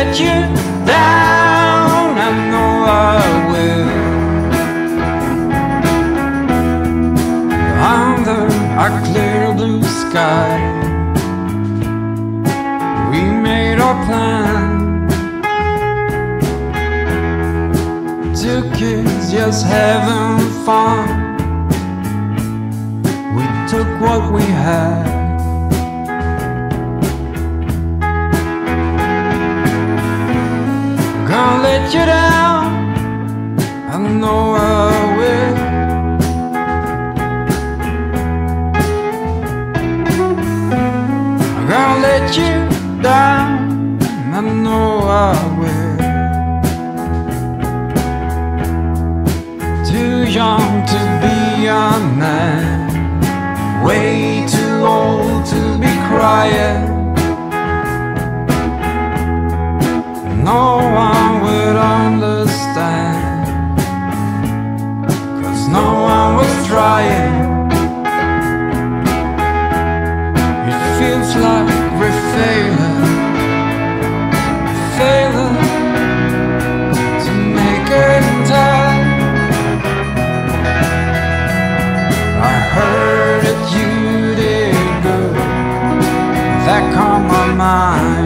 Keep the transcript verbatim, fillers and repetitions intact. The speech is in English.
let you down, I know I will. Under a clear blue sky, we made our plan. Two kids just having fun. We took what we had. Gonna let you down, I know I will. I'm gonna let you down, I know I will. Too young to be a man, way too old to be crying. No one would understand, 'cause no one was trying. It feels like we're failing, failing to make it in time. I heard that you did good, that calmed my mind.